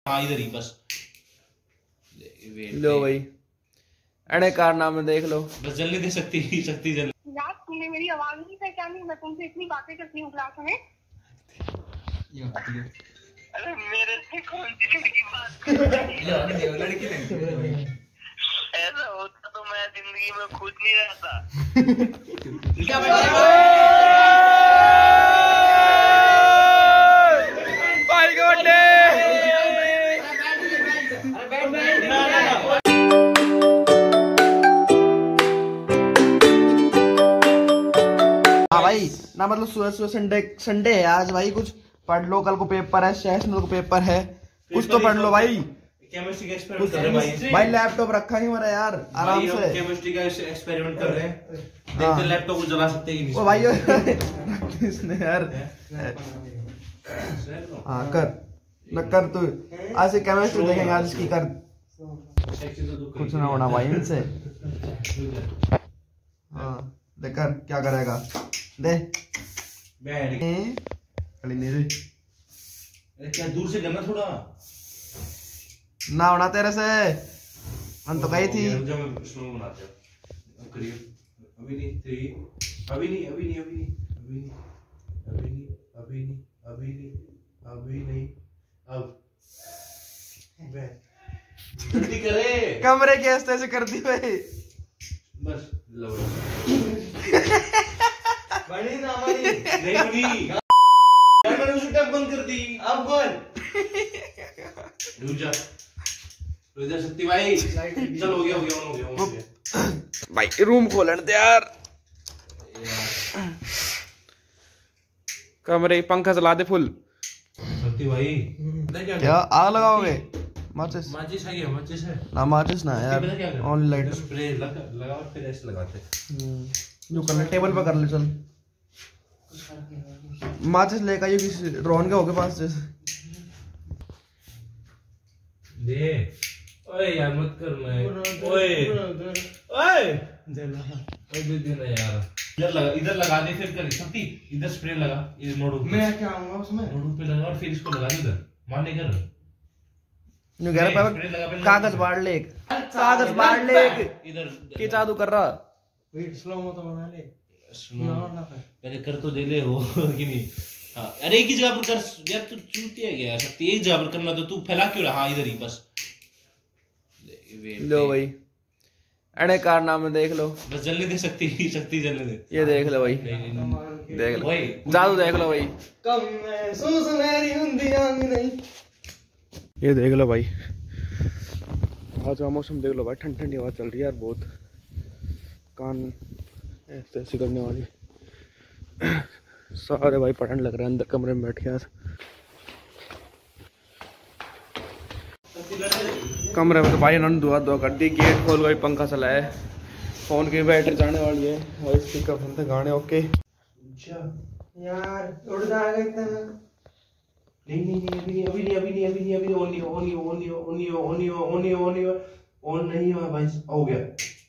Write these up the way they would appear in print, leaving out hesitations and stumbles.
हाँ इधर ही बस लो भाई अरे कारनामे देख लो। बस जल्दी दे सकती जल्दी। यार तुमने मेरी आवाज नहीं पहचानी, मैं तुमसे इतनी बातें करती हूँ क्लास में। अरे मेरे से कौन सी लड़की बात कर रही है? लड़की ऐसा होता तो मैं जिंदगी में खुश नहीं रहता। भाई का बर्थडे। हाँ भाई ना, मतलब सुबह संडे है आज भाई, कुछ पढ़ लो, कल को पेपर है, सेशनल को पेपर है, कुछ तो पढ़ लो भाई। केमिस्ट्री का एक्सपेरिमेंट कर रहे हैं भाई लैपटॉप रखा नहीं हमारा यार, आराम से केमिस्ट्री का एक्सपेरिमेंट कर रहे हैं। देखते लैपटॉप को जला सकते हैं कि ओ भाई इसने यार हाँ कर न कर तू आज से केमिस्ट्री देखेंगे आज इसकी कर, कुछ ना होना भाई इनसे। हाँ देख कर क्या करेगा दे क्या दूर से करना थोड़ा ना होना तेरे से, हम तो गई थी। अभी नहीं अब जल्दी करे, कमरे के ऐसे ऐसे कर दी भाई बस लो बड़ी ना हमारी नहीं बनी यार, मैंने उसे टैप बंद कर दी। अब कौन रुक जा सत्ती भाई, चल हो गया भाई रूम खोलन दे यार, कमरे पंखा चला दे फुल। सत्ती भाई क्या आग लगाओगे? माचिस है क्या? माचिस है ना, माचिस ना यार, ऑन लाइट स्प्रे लगा फिर ऐसे लगाते जो कर ले टेबल पे कर ले। चल माचिस लेकर आइए किसी रोहन के होके पास जैसे दे। ओए यार मत कर, मैं ओए दे देना यार, इधर लगा दे फिर कर सत्ती, इधर स्प्रे लगा, इधर नोडू मैं क्या आऊंगा उसमें, नोडू पे लगा और फिर इसको लगा दे इधर, मारने कर न्यू घर पे कागज बाढ़ ले, कागज बाढ़ ले इधर के जादू कर रहा। वेट स्लो मत बना ले, पहले कर तो दे ले हो कि नहीं। हाँ अरे एक ही जगह पर कर यार, तू चूतिया है क्या सत्ती, एक जगह पर करना तो तू फैला क्यों रहा? हाँ इधर ही बस लो भाई अरे कारनामे देख लो। बस जल्दी दे सकती जल्दी दे। ये देख लो भाई, देख लो जादू देख लो भाई, कम महसूस मेरी हुंदियां नहीं। ये देख लो भाई आज का मौसम देख लो भाई, ठंडी ठंडी हवा चल रही है यार, बहुत कान ऐसे ऐसे करने वाली। सारे भाई पढ़ने लग रहे हैं अंदर कमरे में बैठ के यार, कमरे में तो भाई इन्होंने दुआ कर दी, गेट खोल कर पंखा चलाया, फोन की बैटरी जाने वाली है, वॉइस स्पीकर सुनते गाने। ओके यार उड़ जाएगा इतना। नहीं ऑन नहीं हुआ भाई, हो गया।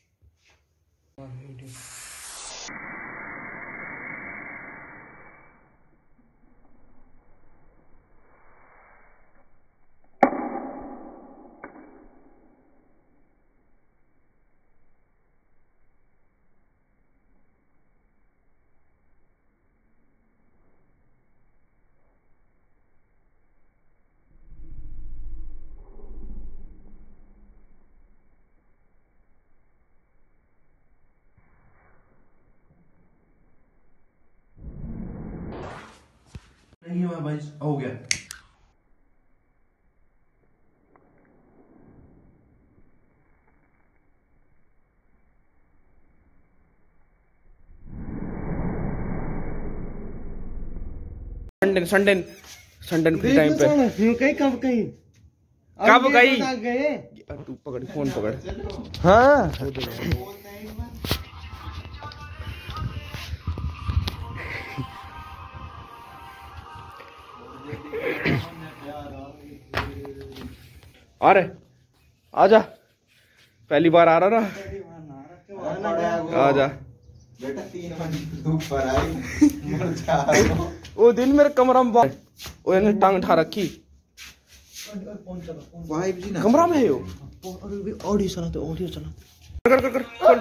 नहीं हुआ भाई, हो गया। संडे फ्री टाइम पे कब गई तू पकड़ फोन पकड़। हाँ अरे आजा, पहली बार आ रहा ना, आजा बेटा 3 बजे धूप पर आई वो दिन मेरे कमरा में वो टांग उठा रखी, 5G ना कमरा में है यो। ऑडियो चलाते ऑडियो चलाते कर कर कर खोल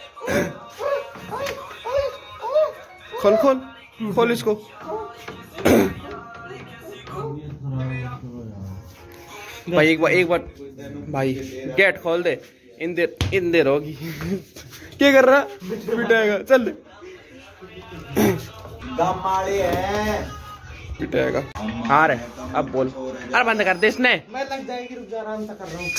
खोल खोल खोल इसको। भाई एक बार भाई गेट खोल दे। इन देर होगी। क्या कर रहा पिटाएगा चल गमाड़े है पिटाएगा। हाँ रे अब बोल। अरे बंद कर दे इसने। मैं लग जाएगी रुक जा आराम से कर रहा हूँ।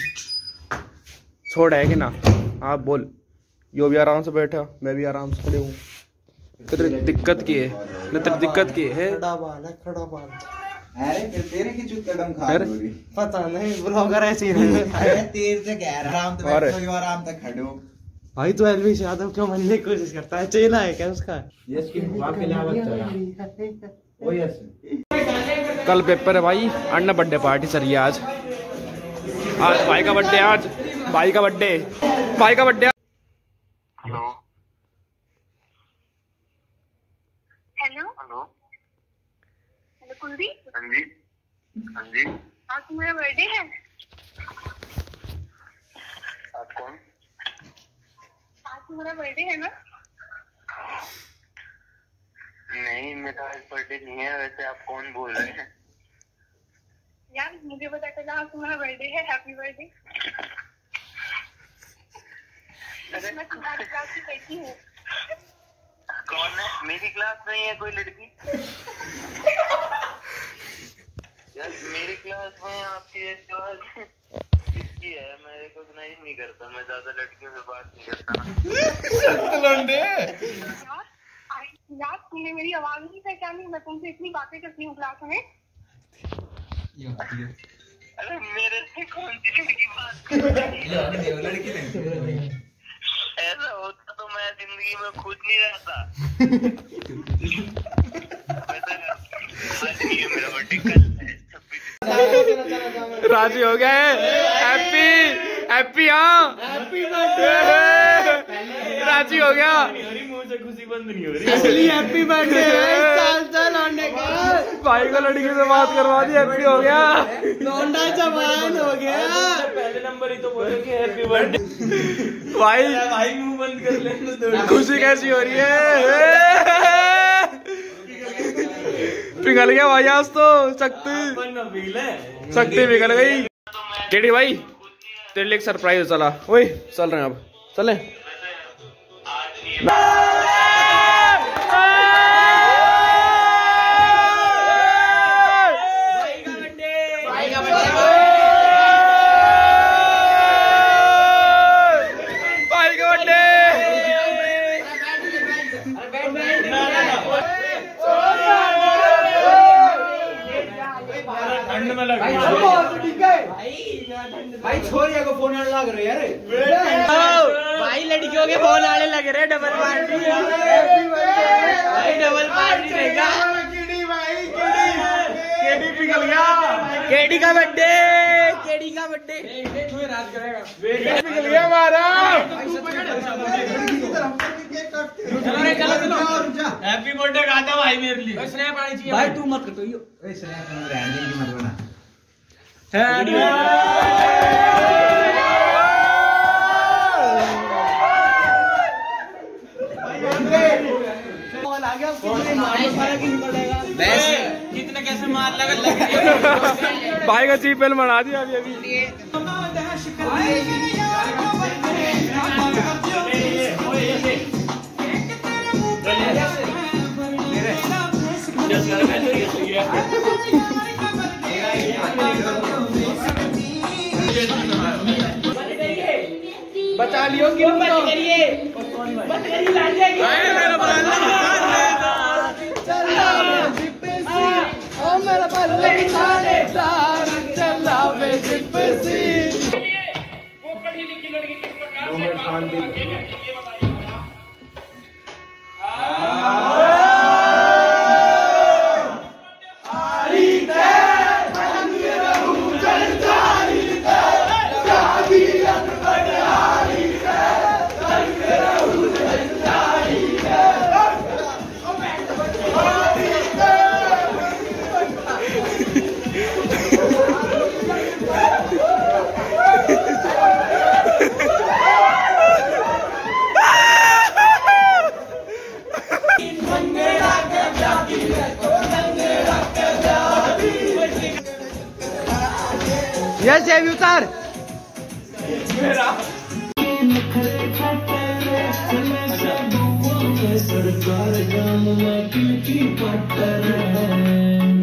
छोड़ है कि ना। आप बोल। यो भी आराम से बैठा मैं भी आराम से खड़े हूँ। तेरी दिक्कत की है न तेरी दिक्कत की है। खड़ा बाल है खड़ा बाल। अरे फिर तेरे की चुत कदम खा अरे। रही। पता नहीं ब्लॉगर ऐसे ही अरे तेरे से कह रहा आराम से अरे। बैठो आराम से खड़ो। भाई तो एलविश यादव क्यों बनने की कोशिश करता है? चेला है क्या उसका? यस की वाकई लावत चला ओ यस कल पेपर है भाई। अन्ना बर्थडे पार्टी सर ये आज भाई का बर्थडे। आज भाई का birthday hello hello hello hello Kuldeep. हाँ जी हाँ जी। आज तुम्हारा बर्थडे है? आप कौन? आज तुम्हारा बर्थडे है ना? नहीं मेरा आज बर्थडे नहीं है। वैसे आप कौन बोल रहे हैं? यार मुझे पता चला आज तुम्हारा बर्थडे है। Happy birthday. मैं तुम्हारी क्लास की लड़की हूँ। कौन है? मेरी क्लास में है कोई लड़की? यार मेरी क्लास में आपकी क्लास किसकी है? मैं रिकॉग्नाइज नहीं करता। मैं ज्यादा लड़कियों से बात नहीं करता। यार तुमने मेरी आवाज नहीं पहचानी? मैं तुमसे इतनी बातें करती हूँ क्लास में। अरे मेरे से कौन सी लड़की बात कर रही है? लड़की नहीं। ऐसा होता तो मैं जिंदगी में खुद नहीं रहता। आज ये मेरा बर्थडे कल है 26। राजी हो गया है। हैप्पी हैप्पी हाँ हैप्पी बर्थडे। राजी हो गया। खुशी बंद नहीं हो रही। असली हैप्पी बर्थडे। चल चल लौंडे का भाई को लड़की से बात करवा दी। हैप्पी हो गया। लौंडा जवान हो गया। पहले नंबर ही तो बोलेंगे हैप्पी बर्थडे। भाई भाई मुंह बंद कर लेने दो। खुशी कैसी हो रही है? पिघल गया भाई आज तो। शक्ति पिघल गई। केडी भाई तेरे लिए एक सरप्राइज चला। ओए चल रहे हैं अब चले। भाई छोरिया को फोन आने लग रहे यार। भाई लड़कियों के फोन आने लग रहे। डबल पार्टी भाई डबल पार्टी रहेगा। केडी पिघल गया। केडी का बर्थडे पिघल गया हमारा। हैप्पी बर्थडे गाता भाई मेरे लिए। भाई तू मत कर। कितने कैसे मार लगा भाई का चीपेल बना दिया अभी अभी। बचा लियो क्यों मत करिए लाल जाएगी। मेरा बल्ले चला मैं जिप सी। वो पढ़ी लिखी लड़की किस प्रकार से यस जेबी उतार। सरकार